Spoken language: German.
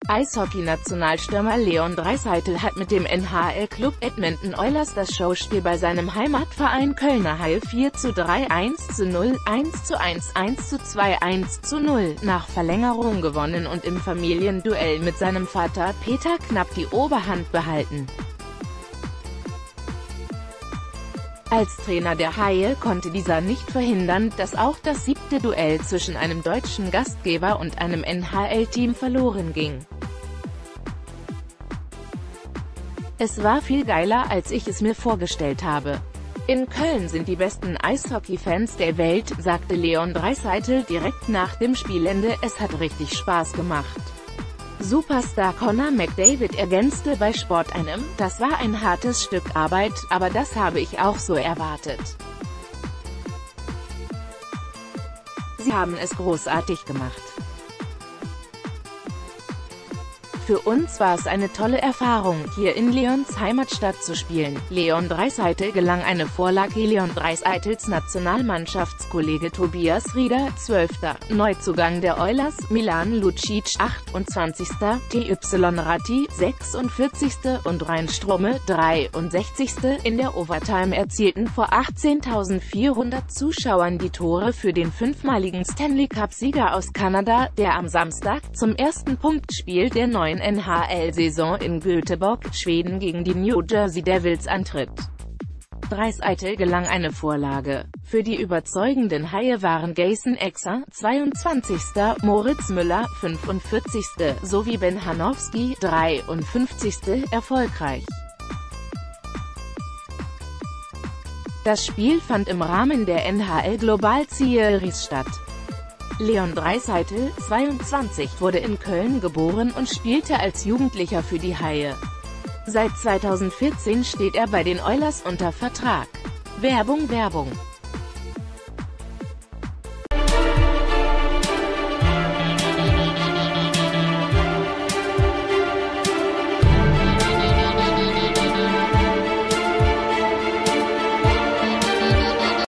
Eishockey-Nationalstürmer Leon Draisaitl hat mit dem NHL-Club Edmonton Oilers das Showspiel bei seinem Heimatverein Kölner Haie 4:3, 1:0, 1:1, 1:2, 1:0 nach Verlängerung gewonnen und im Familienduell mit seinem Vater Peter knapp die Oberhand behalten. Als Trainer der Haie konnte dieser nicht verhindern, dass auch das 7. Duell zwischen einem deutschen Gastgeber und einem NHL-Team verloren ging. Es war viel geiler, als ich es mir vorgestellt habe. In Köln sind die besten Eishockey-Fans der Welt, sagte Leon Draisaitl direkt nach dem Spielende. Es hat richtig Spaß gemacht. Superstar Connor McDavid ergänzte bei Sport 1: Das war ein hartes Stück Arbeit, aber das habe ich auch so erwartet. Sie haben es großartig gemacht. Für uns war es eine tolle Erfahrung, hier in Leons Heimatstadt zu spielen. Leon Draisaitl gelang eine Vorlage. Leon Draisaitls Nationalmannschaftskollege Tobias Rieder, 12. Neuzugang der Oilers, Milan Lucic, 28. TY Ratti, 46. und Ryan Strome, 63. in der Overtime erzielten vor 18.400 Zuschauern die Tore für den fünfmaligen Stanley-Cup-Sieger aus Kanada, der am Samstag zum ersten Punktspiel der neuen NHL-Saison in Göteborg, Schweden gegen die New Jersey Devils antritt. Draisaitl gelang eine Vorlage. Für die überzeugenden Haie waren Jason Exer, 22., Moritz Müller, 45., sowie Ben Hanowski, 53., erfolgreich. Das Spiel fand im Rahmen der NHL Global Series statt. Leon Draisaitl, 22, wurde in Köln geboren und spielte als Jugendlicher für die Haie. Seit 2014 steht er bei den Oilers unter Vertrag. Werbung